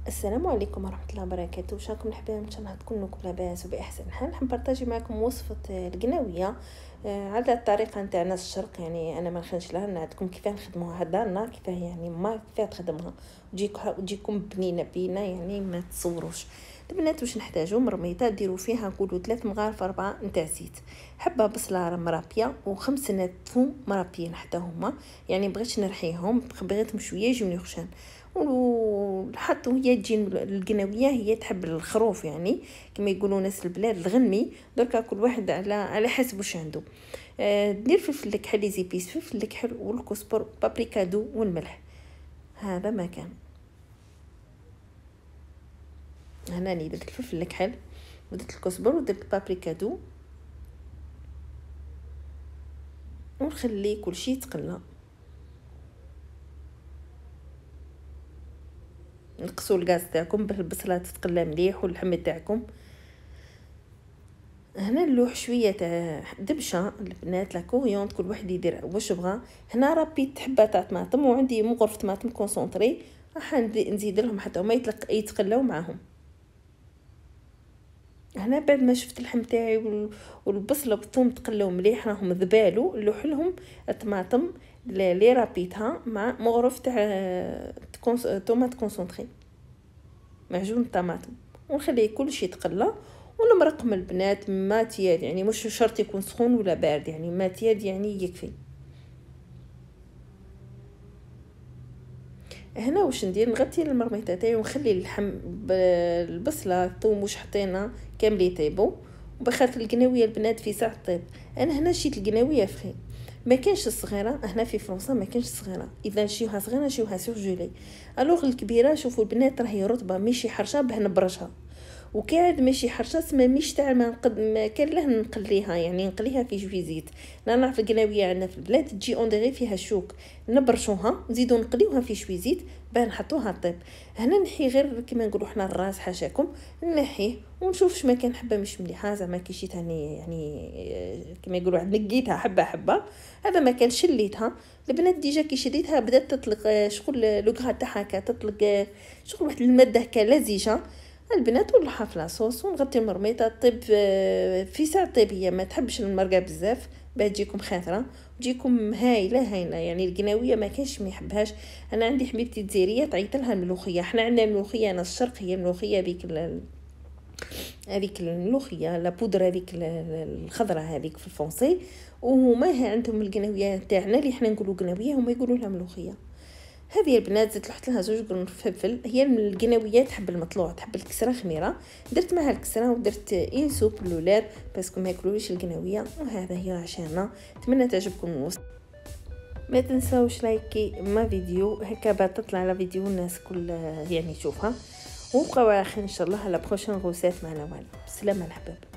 السلام عليكم ورحمة الله وبركاته. واش راكم الحبايب؟ ان شاء الله تكونوا لاباس وباحسن حال. نبارطاجي معكم وصفة القناوية على الطريقة نتاعنا الشرق. يعني انا ما نخنش لها، نعطيكم كيفاه نخدموها دارنا، كيفاه يعني ما كيفاه تخدموها وتجيكم بنينة يعني ما تصوروش. البنات واش نحتاجو؟ مرميطه ديروا فيها نقولوا 3 مغارف 4 نتاع زيت، حبه بصله مرابيه و5 نات ثوم مرابيين حتى هما، يعني بغيتش نرحيهم، بغيتهم شويه يجوني خشان. وحطوا هي تجي القناويه هي تحب الخروف، يعني كما يقولوا ناس البلاد الغنمي. دركا كل واحد على حسب واش عنده. دير فلفل الكحل لي زيبيس، فلفل الكحل والكزبر، بابريكا دو والملح. هذا ما كان هنا راني درت الفلفل الكحل ودرت الكزبر ودرت البابريكا دو، ونخلي كلشي يتقلى. نقصوا الغاز تاعكم بالبصله تتقلى مليح واللحم تاعكم. هنا نلوح شويه تاع دبشه البنات لا كوريوند، كل واحد يدير واش بغى. هنا ربيت حبه تاع طماطم وعندي مغرف طماطم كونسونطري، راح نزيد لهم حتى هما يتقلاو معاهم. هنا بعد ما شفت اللحم تاعي والبصله والثوم تقلاو مليح راهم ذبالو، نلوح لهم الطماطم اللي رابيتها مع مغرف تاع طوماط كونسونطري، معجون الطماطم، ونخليه كلشي يتقلى. ونمرقم البنات ما تياد، يعني مش شرط يكون سخون ولا بارد، يعني ما تياد يعني يكفي. هنا واش ندير؟ نغطي المرميطه تاعي ونخلي اللحم بالبصله الثوم واش حطينا كامل يطيبوا، وبخاطر القناويه البنات في ساعه طيب. انا هنا شيت القناويه فخي، ما كانش الصغيره، هنا في فرنسا ما كانش الصغيره، اذا نشيوها صغيره نشيوها سورجولي. الوغ الكبيره شوفوا البنات راهي رطبه ماشي حرشه باه نبرشها، وكاد ماشي حرشه سما مش تاع ما كان له نقليها، يعني نقليها في شويه زيت. انا نعرف القناويه عندنا في البلاد تجي اون فيها الشوك، نبرشوها نزيدو نقليوها في شويه زيت باه نحطوها طيب. هنا نحي غير كما نقولوا حنا الراس حاشاكم، نحيه ونشوف شما كان حبه مش مليحه زعما كي شيتها يعني كما يقولوا نقيتها حبه حبه. هذا ما كان شليتها البنات ديجا كي شديتها بدات تطلق شغل لوغرا تاعها تطلق شغل واحد الماده هكا لزجه البنات. ونلوحها في لاصوص ونغطي المرميطه طيب في ساعه طيب. هي ما تحبش المرقه بزاف باه تجيكم خاطره وتجيكم هايله يعني القناويه ما كانش ما يحبهاش. انا عندي حبيبتي الجزائريه تعيط لها الملوخيه، احنا عندنا الملوخيه انا الشرق هي الملوخيه هذيك الملوخيه لا بودره هذيك الخضراء هذيك في الفونسي، وهما عندهم القناويه تاعنا اللي احنا نقولوا قناويه هما يقولوا لها ملوخيه. هذه البنات زدت لحت لها 2 قرن فلفل. هي القناويه تحب المطلوع، تحب الكسره خميره، درت معها الكسره ودرت ان سوب لولاد باسكو ما ياكلوش القناويه. وهذا هي عشاننا. نتمنى تعجبكم الوصفه. ما تنساوش لايكي ما فيديو هكا بعد تطلع على فيديو الناس كل يعني تشوفها. وبقاو على خير ان شاء الله على بروشين غوسات معنا. والو سلام الحباب.